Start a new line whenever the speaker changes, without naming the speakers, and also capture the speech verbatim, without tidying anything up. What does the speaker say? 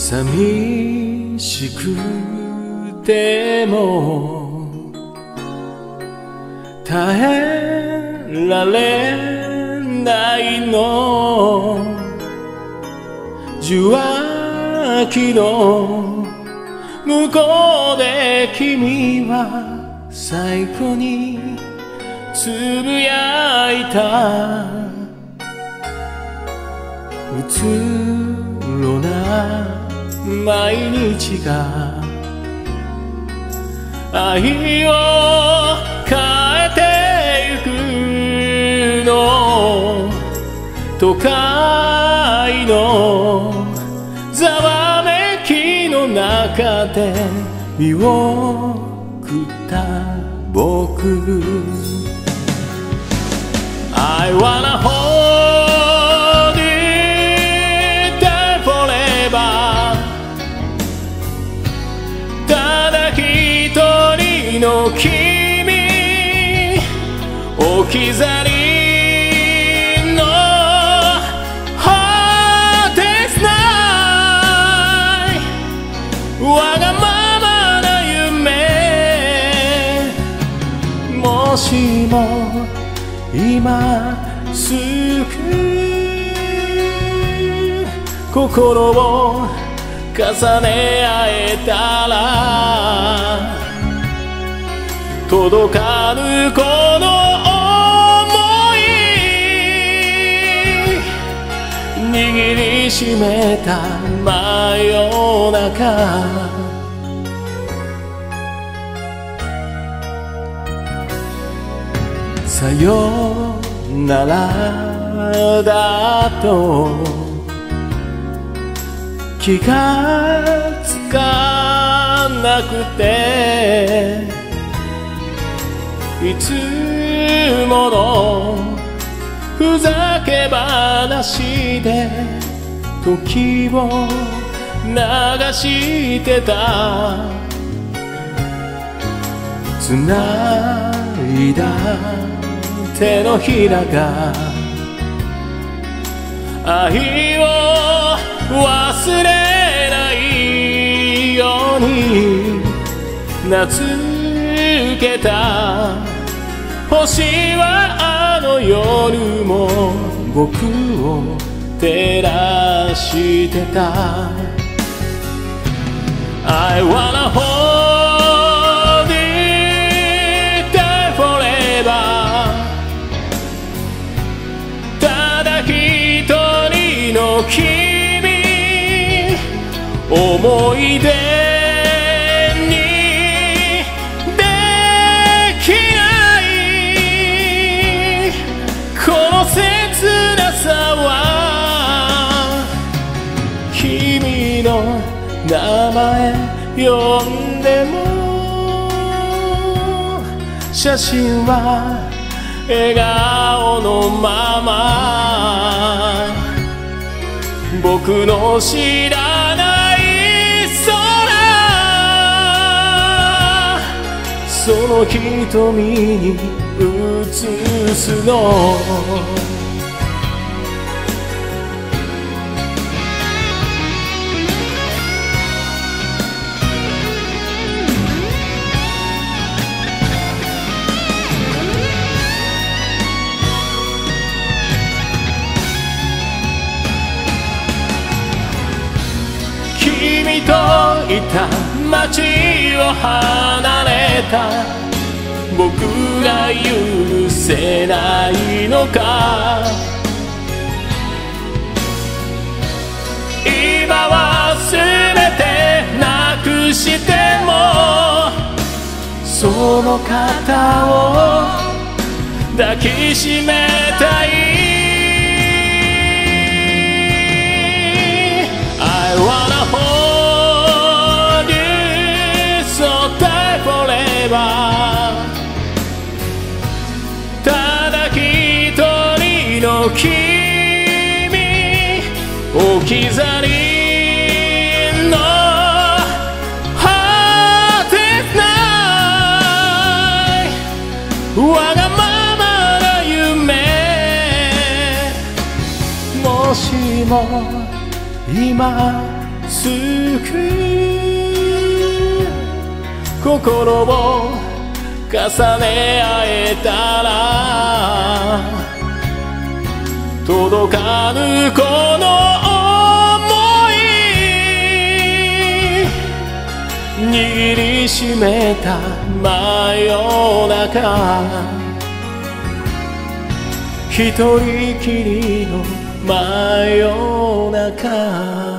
寂しくても耐えられないの、受話器の向こうで君は最後につぶやいた、うつろな毎日が愛を変えてゆくの、都会のざわめきの中で見送った僕、 I wanna hold you tight forever、 ただ一人の君、置き去りの Hardest night、 わがままな夢、もしも今すぐ心を重ね合えたら、届かぬこの想い、握りしめた真夜中、さよならだと気がつかなくて、いつものふざけ話で時を流してた、つないだ手のひらが愛を忘れないように名付けた、星はあの夜も僕を照らしてた、 I wanna hold you tight forever、 ただ一人の君、思い出にできないこの切なさは、君の名前呼んでも写真は笑顔のまま、僕の知らない空、その瞳に映すの、君といた街を離れた僕が許せないのか、今は全てなくしてもその肩を抱きしめたい、 I wanna hold you so tight forever、 ただ一人の君、置き去りの Hardest night、 わがままな夢、もしも今救う心を重ね合えたら届かぬこの想い握りしめた真夜中一人きりの真夜中